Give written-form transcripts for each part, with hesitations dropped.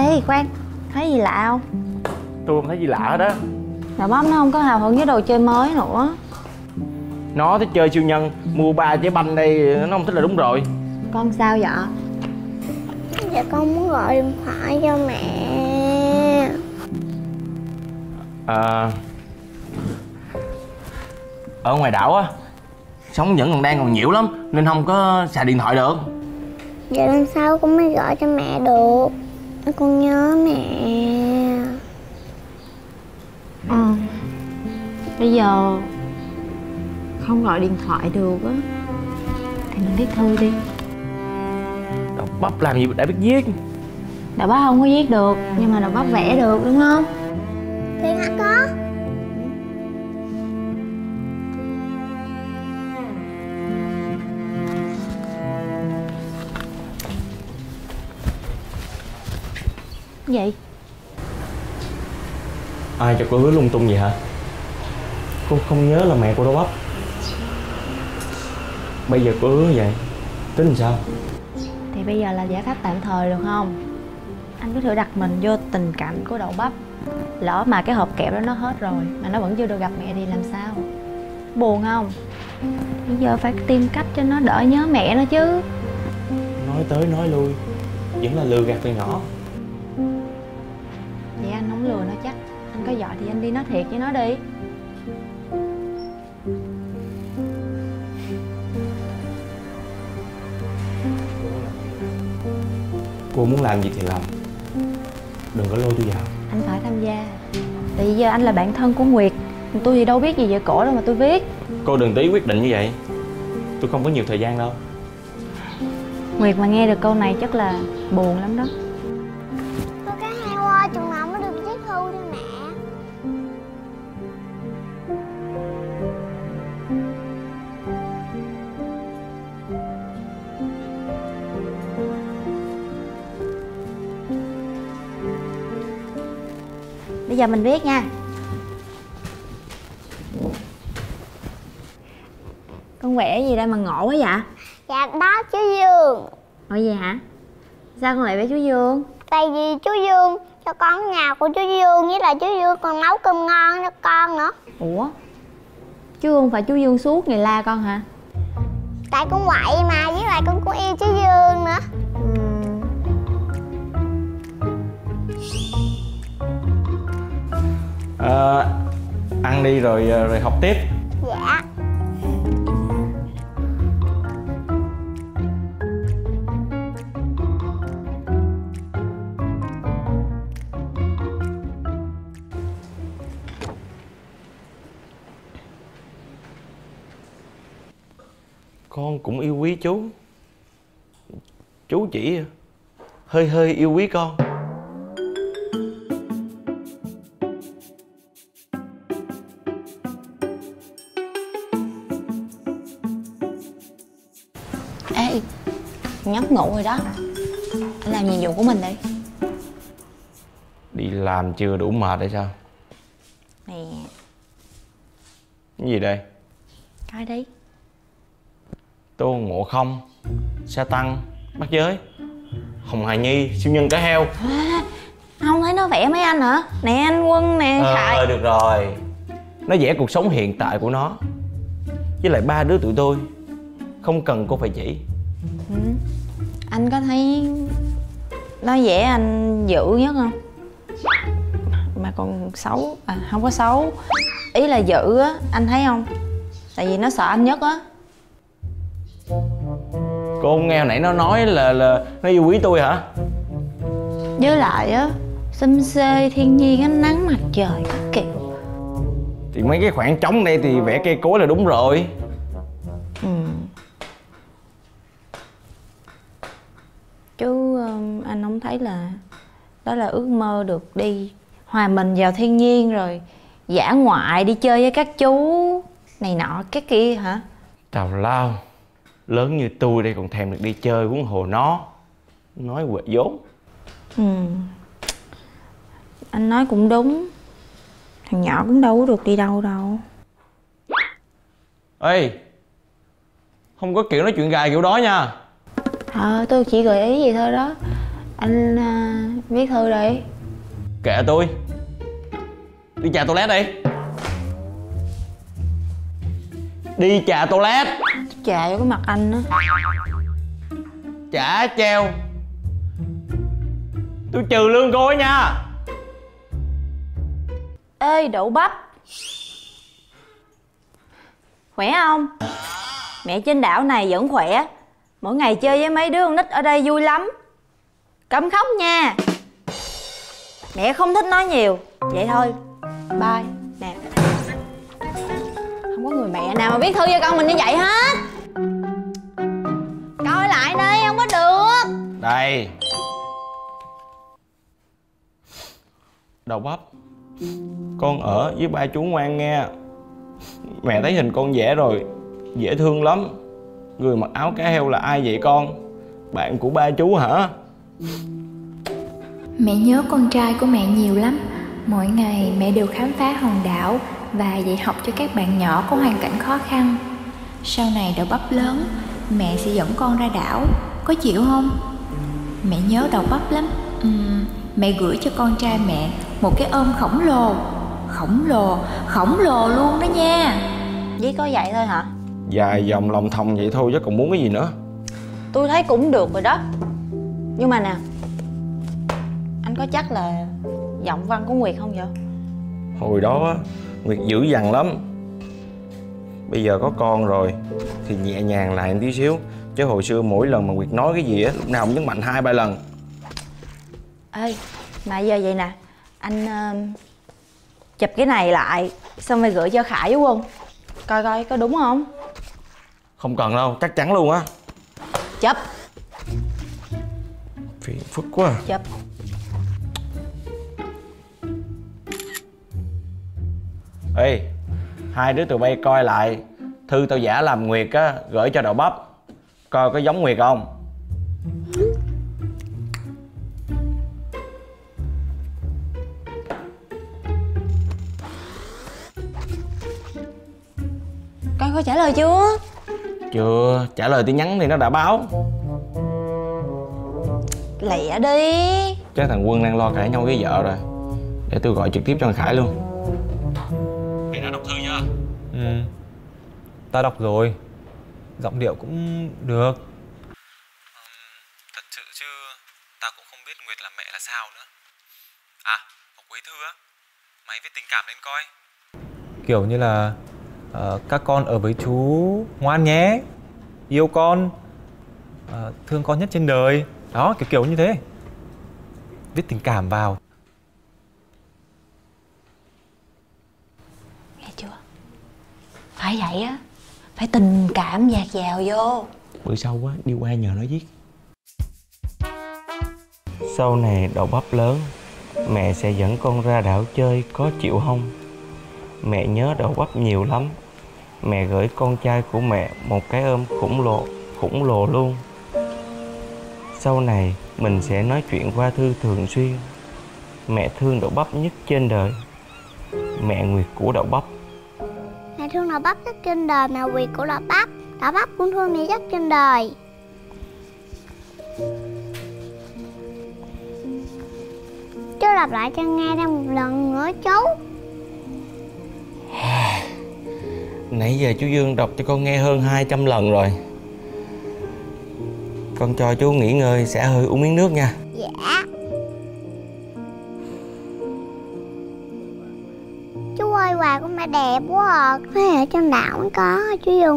Ê khoan, thấy gì lạ không? Tôi không thấy gì lạ hết á. Đậu bắp nó không có hào hứng với đồ chơi mới nữa. Nó thích chơi siêu nhân, mua 3 trái banh đây nó không thích là đúng rồi. Con sao vậy? Dạ con muốn gọi điện thoại cho mẹ. Ở ngoài đảo á, sóng vẫn còn nhiễu lắm nên không có xài điện thoại được. Vậy làm sao con mới gọi cho mẹ được? Con nhớ mẹ. Bây giờ không gọi điện thoại được á thì mình viết thư đi. Đậu bắp làm gì đã biết viết. Đậu bắp không có viết được nhưng mà đậu bắp vẽ được đúng không? Thiệt hả có? Gì? Ai cho cô hứa lung tung vậy hả? Cô không nhớ là mẹ của Đậu bắp. Bây giờ cô hứa vậy tính làm sao? Thì bây giờ là giải pháp tạm thời được không? Anh cứ thử đặt mình vô tình cảnh của Đậu bắp. Lỡ mà cái hộp kẹo đó nó hết rồi mà nó vẫn chưa được gặp mẹ thì làm sao? Buồn không? Bây giờ phải tìm cách cho nó đỡ nhớ mẹ nó chứ. Nói tới nói lui vẫn là lừa gạt từ nhỏ. Vậy anh không lừa nó chắc. Anh có giỏi thì anh đi nói thiệt với nó đi. Cô muốn làm gì thì làm, đừng có lôi tôi vào. Anh phải tham gia. Tại vì giờ anh là bạn thân của Nguyệt. Tôi thì đâu biết gì về cổ đâu mà tôi viết. Cô đừng tí quyết định như vậy. Tôi không có nhiều thời gian đâu. Nguyệt mà nghe được câu này chắc là buồn lắm đó. Con cá heo ơi, chừng nào mới được viết thư cho mẹ? Bây giờ mình viết nha. Con vẽ gì đây mà ngộ quá vậy? Dạ đó chú Dương. Ủa gì hả? Sao con lại vẽ chú Dương? Tại vì chú Dương cho con nhà của chú Dương, với lại chú Dương còn nấu cơm ngon cho con nữa. Ủa? Chứ không phải chú Dương suốt ngày la con hả? Tại con quậy mà, với lại con cũng yêu chú Dương nữa. Ăn đi rồi học tiếp. Dạ. Con cũng yêu quý chú. Chú chỉ hơi yêu quý con. Ê, nhóc ngủ rồi đó. Anh làm nhiệm vụ của mình đi. Đi làm chưa đủ mệt hay sao? Nè. Cái gì đây? Coi đi. Tôn Ngộ Không, Sa Tăng, Bắt Giới, Hồng Hài Nhi, Siêu Nhân Cá Heo. Không thấy nó vẽ mấy anh hả? Nè anh Quân nè, Khải. Được rồi. Nó vẽ cuộc sống hiện tại của nó. Với lại 3 đứa tụi tôi. Không cần cô phải chỉ. Anh có thấy nó vẽ anh dữ nhất không? Mà còn xấu. À không có xấu. Ý là dữ á, anh thấy không? Tại vì nó sợ anh nhất á. Cô không nghe hồi nãy nó nói là nó yêu quý tôi hả? Với lại á, xum xê thiên nhiên ánh nắng mặt trời các kiểu. Thì mấy cái khoảng trống đây thì vẽ cây cối là đúng rồi. Chứ anh không thấy là đó là ước mơ được đi hòa mình vào thiên nhiên rồi dã ngoại đi chơi với các chú này nọ cái kia hả? Tào lao. Lớn như tôi đây còn thèm được đi chơi huống hồ nó. Nói quệ vốn. Anh nói cũng đúng. Thằng nhỏ cũng đâu có được đi đâu đâu. Ê, không có kiểu nói chuyện gài kiểu đó nha. Tôi chỉ gợi ý vậy thôi đó. Anh viết thư đi. Kệ tôi. Đi chà toilet đi. Đi chà toilet. Chà vô cái mặt anh á. Chả treo. Tôi trừ lương cô ấy nha. Ê đậu bắp, khỏe không? Mẹ trên đảo này vẫn khỏe. Mỗi ngày chơi với mấy đứa con nít ở đây vui lắm. Cấm khóc nha. Mẹ không thích nói nhiều. Vậy thôi. Bye. Nè, không có người mẹ nào mà viết thư cho con mình như vậy hết. Coi lại đi, không có được. Đây. Đầu bắp, con ở với ba chú ngoan nghe. Mẹ thấy hình con vẽ rồi, dễ thương lắm. Người mặc áo cá heo là ai vậy con? Bạn của ba chú hả? Mẹ nhớ con trai của mẹ nhiều lắm. Mỗi ngày mẹ đều khám phá hòn đảo và dạy học cho các bạn nhỏ có hoàn cảnh khó khăn. Sau này Đậu Bắp lớn, mẹ sẽ dẫn con ra đảo. Có chịu không? Mẹ nhớ Đậu Bắp lắm. Mẹ gửi cho con trai mẹ một cái ôm khổng lồ. Khổng lồ luôn đó nha. Viết có vậy thôi hả? Dài dòng lòng thòng vậy thôi chứ còn muốn cái gì nữa. Tôi thấy cũng được rồi đó. Nhưng mà nè, anh có chắc là giọng văn của Nguyệt không vậy? Hồi đó á, Nguyệt dữ dằn lắm. Bây giờ có con rồi thì nhẹ nhàng lại một tí xíu. Chứ hồi xưa mỗi lần mà Nguyệt nói cái gì á, lúc nào cũng nhấn mạnh 2-3 lần. Ê, mà giờ vậy nè, anh chụp cái này lại xong rồi gửi cho Khải với Quân. Coi coi có đúng không? Không cần đâu, chắc chắn luôn á. Chụp. Phiền phức quá à. Chụp. Ê, hai đứa tụi bay coi lại thư tao giả làm Nguyệt á, gửi cho Đậu Bắp. Coi có giống Nguyệt không? Coi có trả lời chưa? Chưa, trả lời tin nhắn thì nó đã báo. Lẹ đi. Chắc thằng Quân đang lo cãi nhau với vợ rồi. Để tôi gọi trực tiếp cho thằng Khải luôn. Mày đã đọc thư chưa? Ta đọc rồi. Giọng điệu cũng được. Thật sự chứ ta cũng không biết Nguyệt là mẹ là sao nữa. À, có cuối thư á, mày viết tình cảm lên coi. Kiểu như là các con ở với chú ngoan nhé, yêu con, thương con nhất trên đời. Đó, kiểu như thế. Viết tình cảm vào. Nghe chưa? Phải vậy á. Phải tình cảm dạt dào vô. Bữa sau á, đi qua nhờ nó viết. Sau này Đậu Bắp lớn, mẹ sẽ dẫn con ra đảo chơi, có chịu không? Mẹ nhớ Đậu Bắp nhiều lắm. Mẹ gửi con trai của mẹ một cái ôm khủng lồ luôn. Sau này mình sẽ nói chuyện qua thư thường xuyên. Mẹ thương Đậu Bắp nhất trên đời. Mẹ Nguyệt của Đậu Bắp. Mẹ thương Đậu Bắp nhất trên đời, mẹ Nguyệt của Đậu Bắp. Đậu Bắp cũng thương mẹ nhất trên đời. Chú đọc lại cho nghe thêm một lần nữa chú. Nãy giờ chú Dương đọc cho con nghe hơn 200 lần rồi. Con cho chú nghỉ ngơi, sẽ hơi uống miếng nước nha. Dạ. Chú ơi, quà của mẹ đẹp quá à. Phải ở trên đảo mới có chú Dương.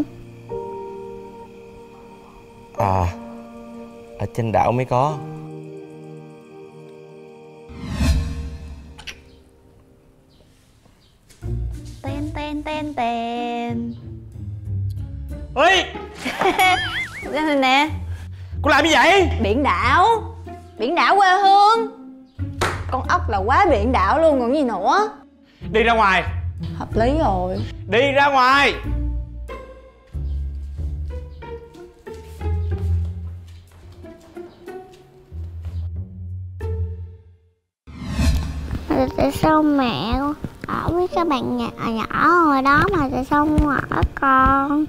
À, ở trên đảo mới có. Tên. Ê! Đây này nè. Cô làm gì vậy? Biển đảo. Biển đảo quê hương. Con ốc là quá biển đảo luôn còn gì nữa. Đi ra ngoài. Hợp lý rồi. Đi ra ngoài. Tại sao mẹ ở với các bạn nhỏ hồi đó mà tại sao không ở con?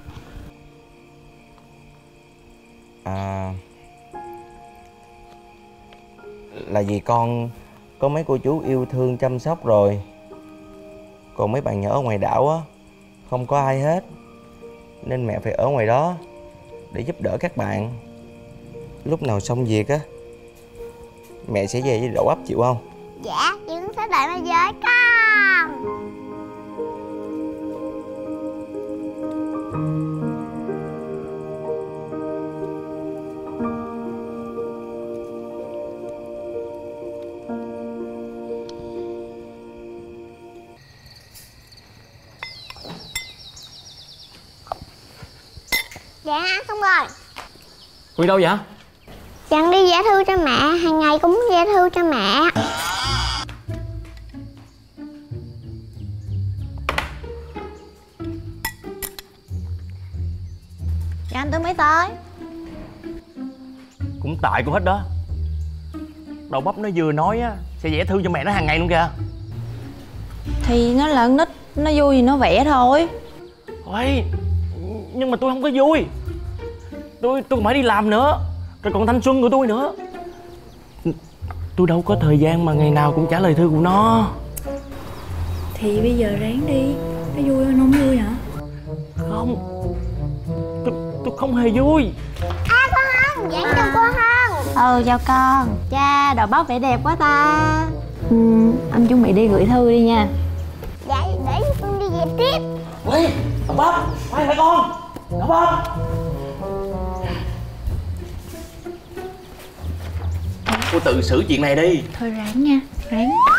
là vì con có mấy cô chú yêu thương chăm sóc rồi. Còn mấy bạn nhỏ ở ngoài đảo á, không có ai hết, nên mẹ phải ở ngoài đó để giúp đỡ các bạn. Lúc nào xong việc á, mẹ sẽ về với Đậu Bắp, chịu không? Dạ, Duyên sẽ đợi mẹ với con. Dạ, ăn xong rồi. Quy đâu vậy? Dặn đi vẽ thư cho mẹ, hàng ngày cũng vẽ thư cho mẹ. Dạ anh tới mấy tới? Cũng tại cô hết đó. Đậu Bắp nó vừa nói á sẽ vẽ thư cho mẹ nó hàng ngày luôn kìa. Thì nó là con nít, nó vui thì nó vẽ thôi. Ôi, nhưng mà tôi không có vui. Tôi còn phải đi làm nữa, rồi còn thanh xuân của tôi nữa. Tôi đâu có thời gian mà ngày nào cũng trả lời thư của nó. Thì bây giờ ráng đi. Nó vui hơn không vui hả? Không, tôi không hề vui. À con Hân, vẽ cho cô Hân. Chào con. Cha, Đậu Bắp vẽ đẹp quá ta. Anh chuẩn bị đi gửi thư đi nha. Dạ, để con đi về tiếp. Ê, Đậu Bắp, quay lại con. Đậu Bắp. Cô tự xử chuyện này đi. Thôi ráng nha, ráng.